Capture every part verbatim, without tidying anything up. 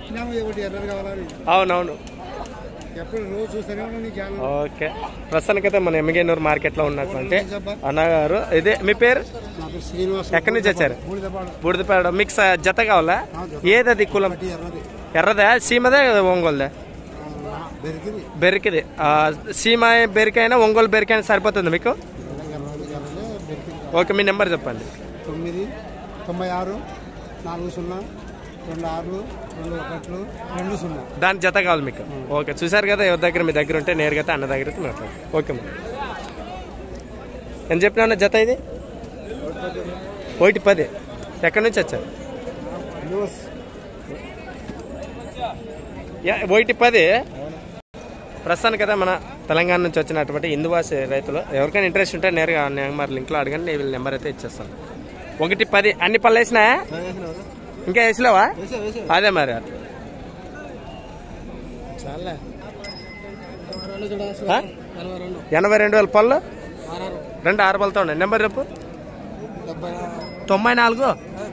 అవునవును ఓకే. ప్రస్తుతానికైతే మన ఎమ్మిగేనూరు మార్కెట్ లో ఉన్నటువంటి అన్నగారు. ఇదే మీ పేరు? ఎక్కడి నుంచి వచ్చారు? బూడిదపాడు. మీకు జత కావాలా? ఏది అది కులం? ఎర్రదా సీమదా ఒంగోలుదా? బెరికిది. సీమ బెరికైనా ఒంగోలు బెరికైనా సరిపోతుంది మీకు? ఓకే, మీ నెంబర్ చెప్పండి. తొమ్మిది తొంభై ఆరు నాలుగు సున్నా రెండు ఆరు రెండు ఒకట్లు రెండు సున్నా. దాని జత కావాలి మీకు. ఓకే, చూసారు కదా, ఎవరి దగ్గర మీ దగ్గర ఉంటే నేరుగా అన్న దగ్గర మాట్లాడు. Okay madam. ఎంత చెప్పినా జత ఇది? ఒకటి పది. ఎక్కడి నుంచి వచ్చారు? ఒకటి పది. ప్రస్తుతానికి కదా మన తెలంగాణ నుంచి వచ్చినటువంటి హిందూవాసి రైతులు ఎవరికైనా ఇంట్రెస్ట్ ఉంటే నేరుగా మరి లింక్లో అడగండి, వీళ్ళ నెంబర్ అయితే ఇచ్చేస్తాను. ఒకటి పది. అన్ని పళ్ళు వేసినా? ఇంకా వేసలేవా? అదే మరి ఎనభై రెండు వేల పళ్ళు రెండు ఆరు పళ్ళతో ఉన్నాయి. నెంబర్ చెప్పు. తొంభై నాలుగు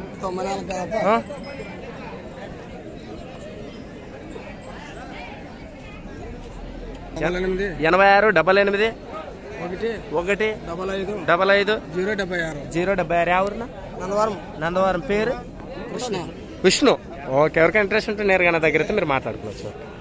ఎనభై ఆరు డబల్ ఎనిమిది ఒకటి ఒకటి డబల్ ఐదు డబల్ ఐదు జీరో డెబ్బై ఆరు జీరో డెబ్బై ఆరు. ఎవరున్నా? నందవరం. నందవరం. పేరు? కృష్ణ. విష్ణు. ఓకే, ఎవరికైనా ఇంట్రెస్ట్ ఉంటే నేరుగా నా దగ్గర అయితే మీరు మాట్లాడుకోవచ్చు.